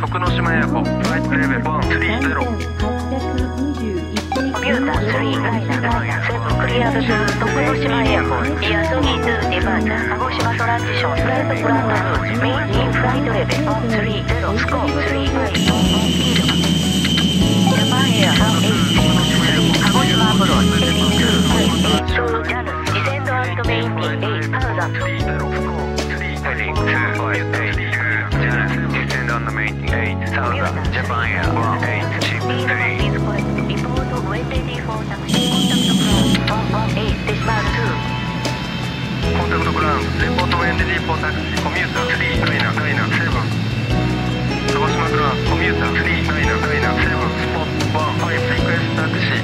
徳之島エアポートフライトレベル130。 コミューター3ライナー7クリアドゥ徳之島エアポートイヤソギー2デパーチャー鹿児島トランジションフライトプランドルーツメインインフライトレベル130スコー3ライトジャパンエア183鹿児島アプローチ82ショージャルディセンド&メインティー8000 Heading 258 Descend on the main 8000 Japan Air 1863 Report when ready for taxi. Contact 118 decimal 2. Contact ground Report when ready for taxi Commuter 3 Liner 7 鹿児島グランド Commuter 3 Liner 7 Spot 15 Request taxi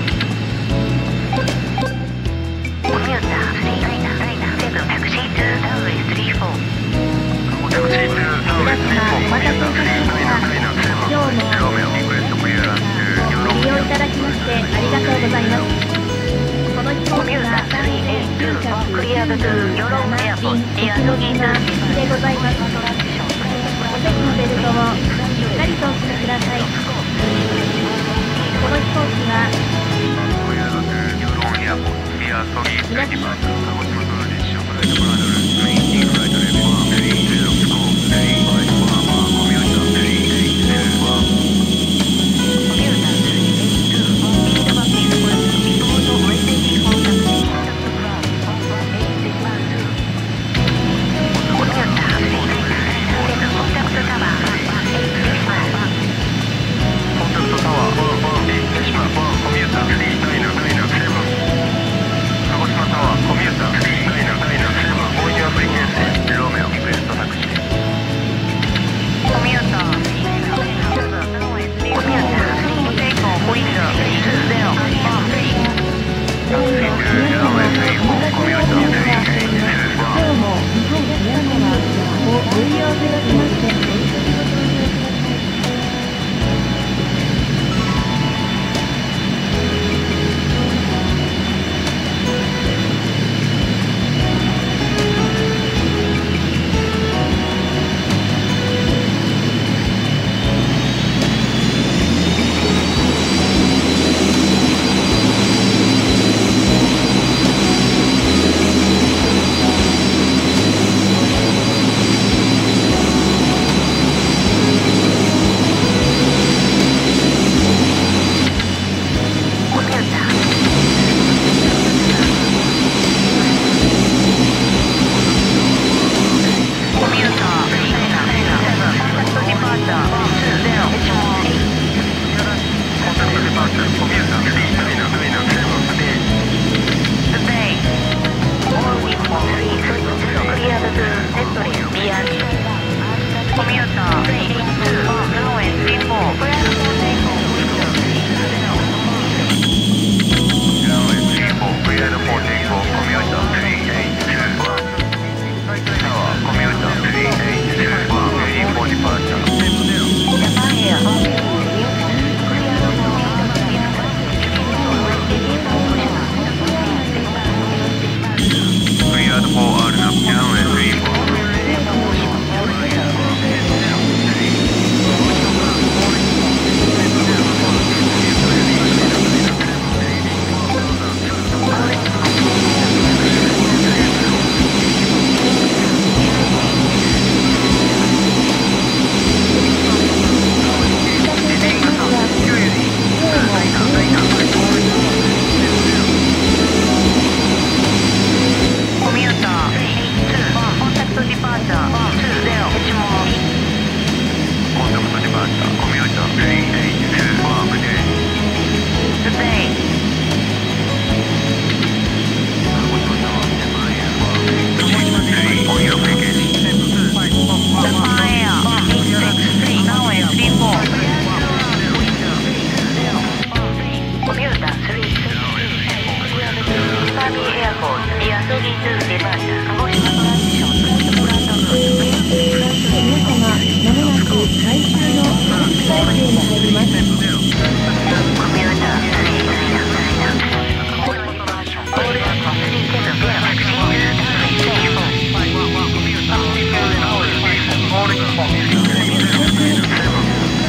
Commuter 3 Liner 7 Taxi to Runway 34 タクシー2タウンレス日本コミューター3ライナー7ロメオリクエストクリアランドご利用いただきましてありがとうございます。この飛行機は 382クリアドゥヨロンエアポートイヤソギー2 でございます。お席のベルトをしっかりとお締めください。この飛行機はクリアドゥヨロンエアポートイヤソギー2ディパーチャー鹿児島トランジションフライトプランドルーツメインティーフライトレベル130 コミューター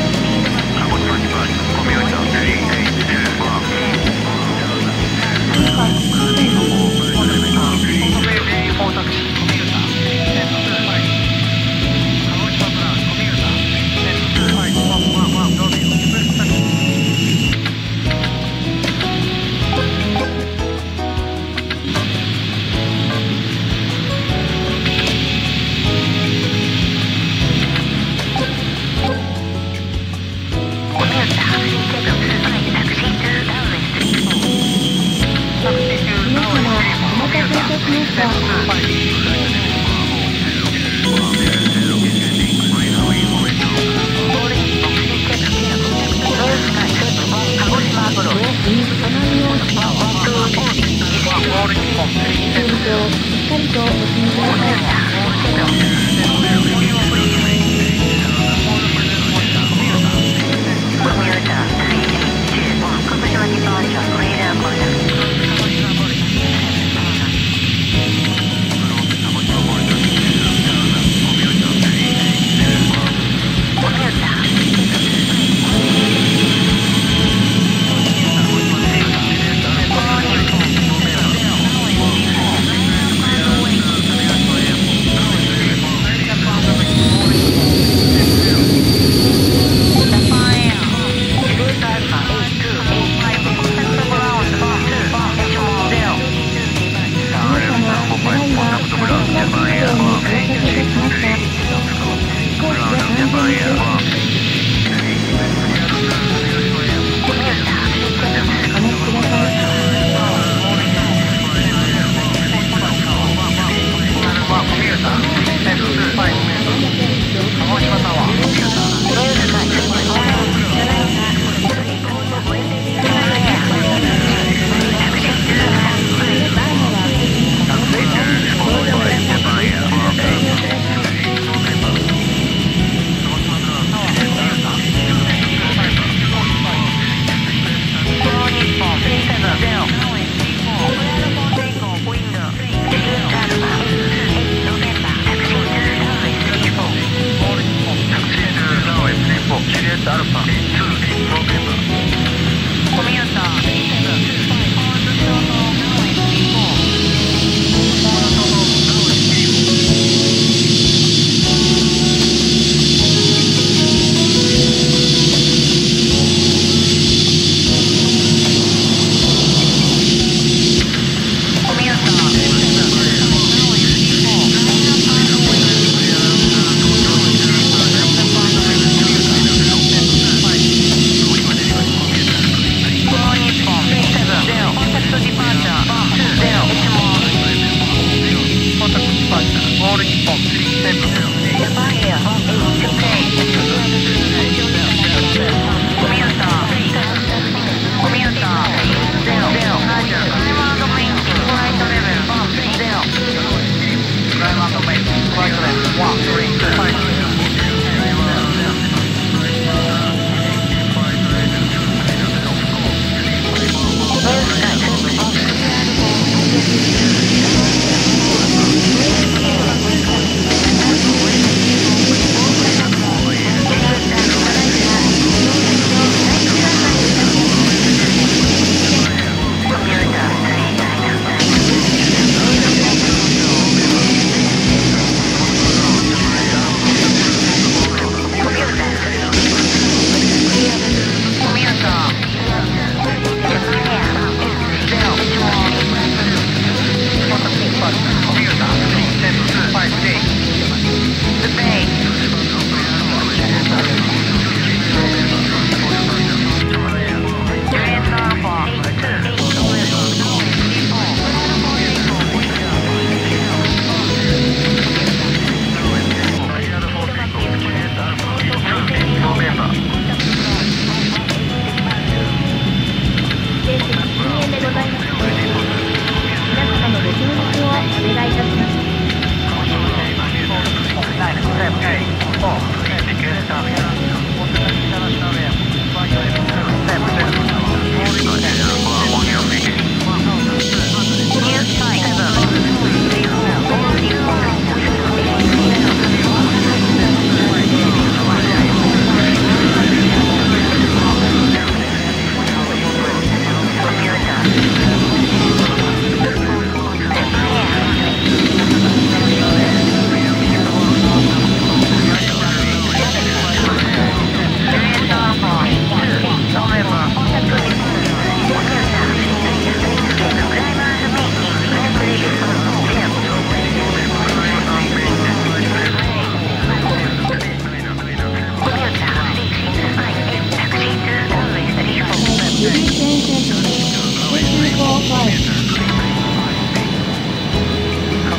「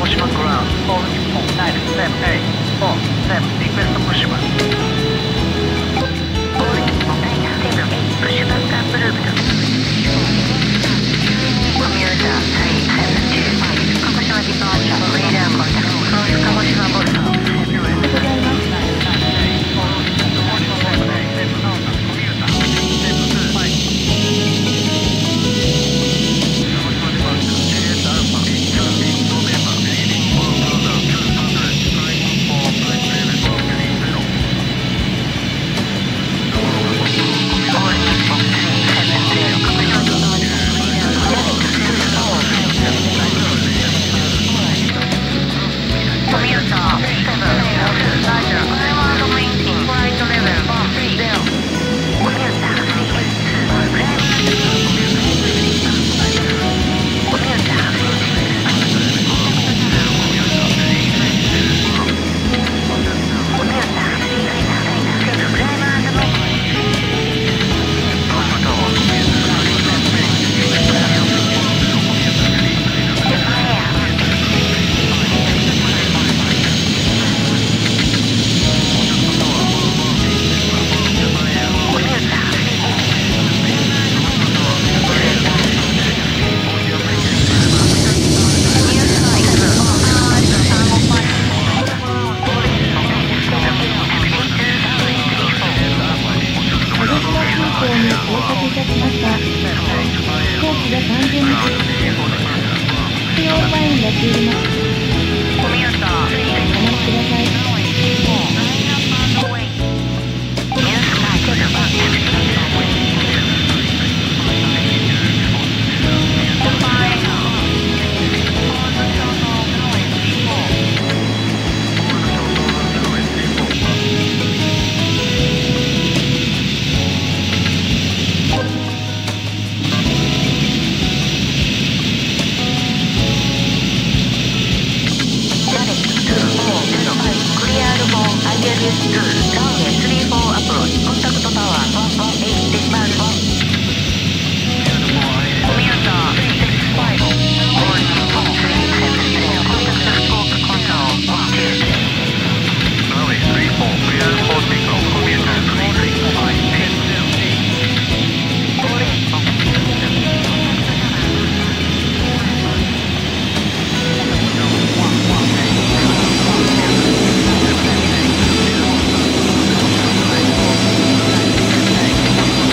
島グラウンド、オール日本978、47、リクエストプッシュバック。 オール日本978、プッシュバックアップループド。コミューター375、鹿児島ディパーチャー、レーダーコンタクト、クロス鹿児島ボルト。 ございます。 コミューター375、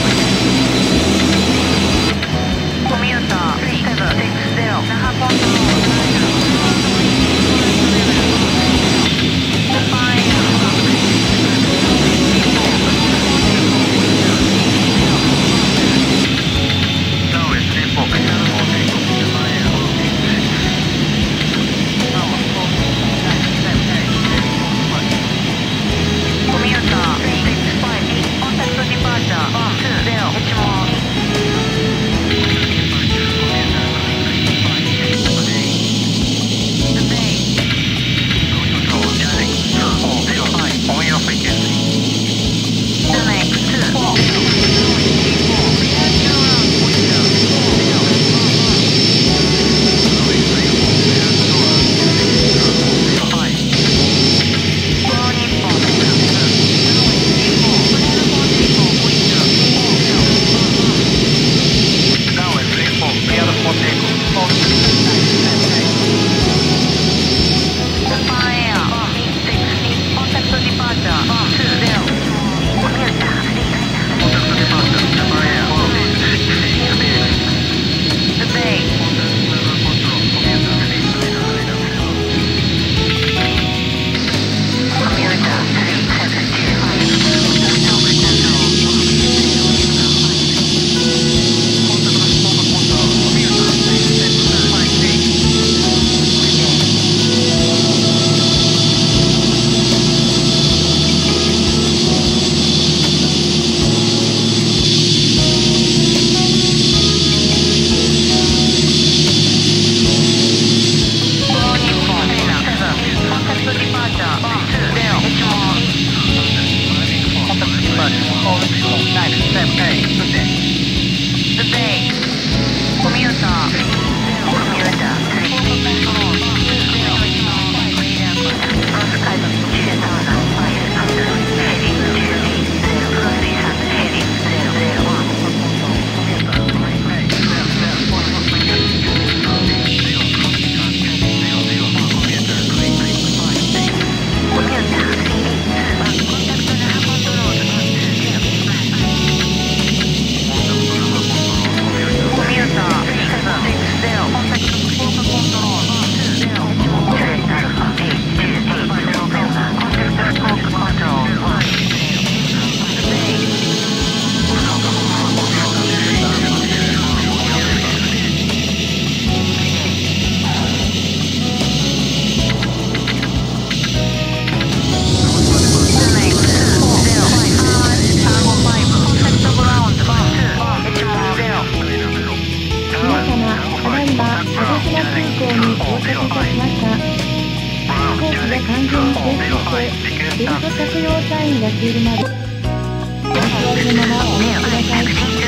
ベルト着用サインが消えるまでお座りのままお待ちください。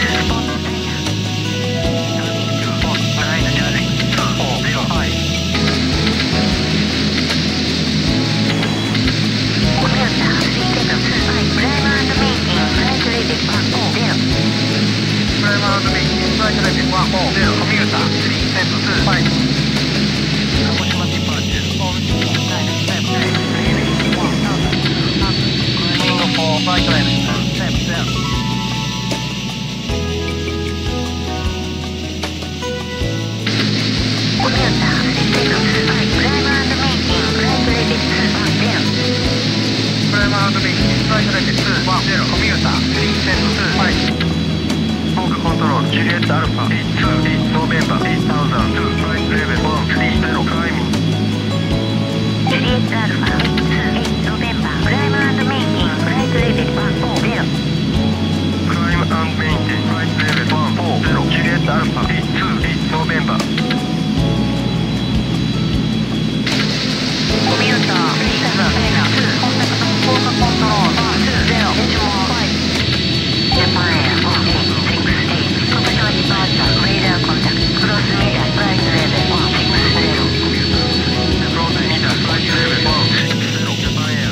Juliet Alpha 82 November 8002 Flight Level 130 Climbing Juliet Alpha 82 November Climb and Maintain Flight Level 140 Climb and Maintain Flight Level 140 Juliet Alpha 82 November Commuter 7 Contact Control Control 120 Japan Air 1868 Commercial Departure Radar Contact Cross Media Flight Level 160 Cross Media Flight Level 160 Japan Air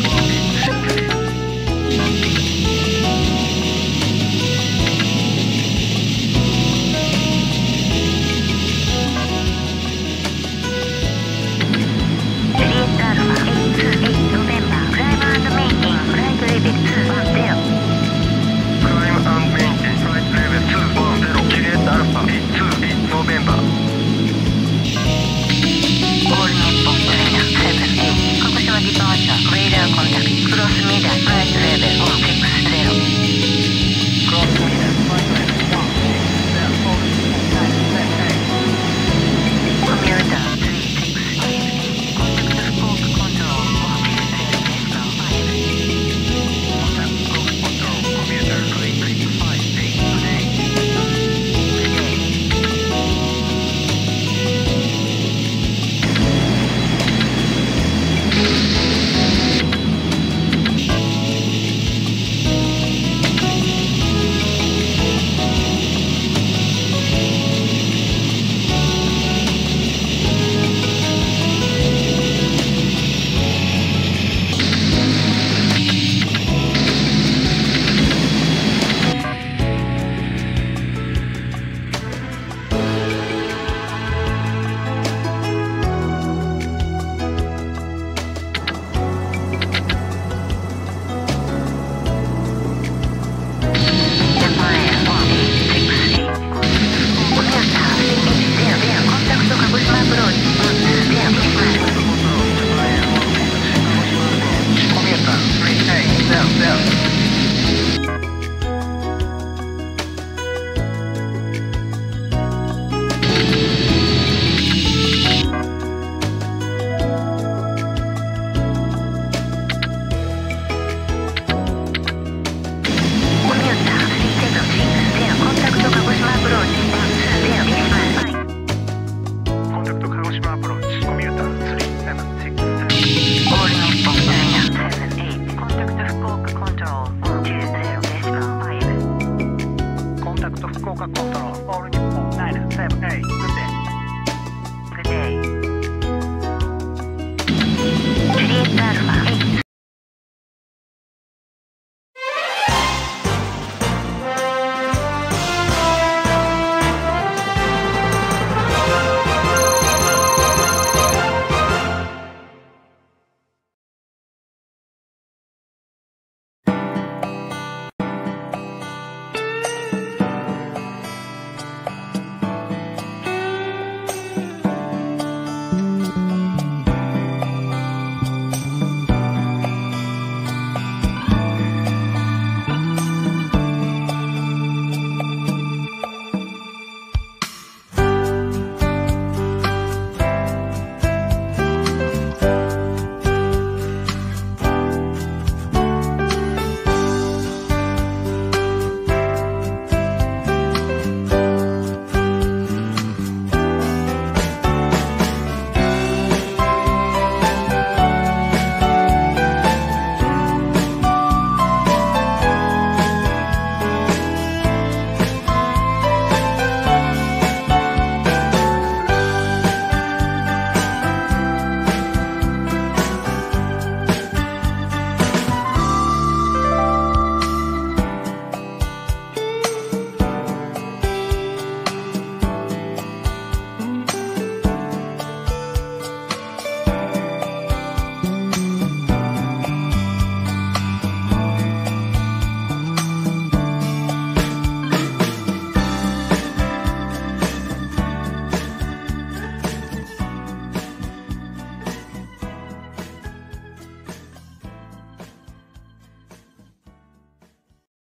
ジュリエットアルファ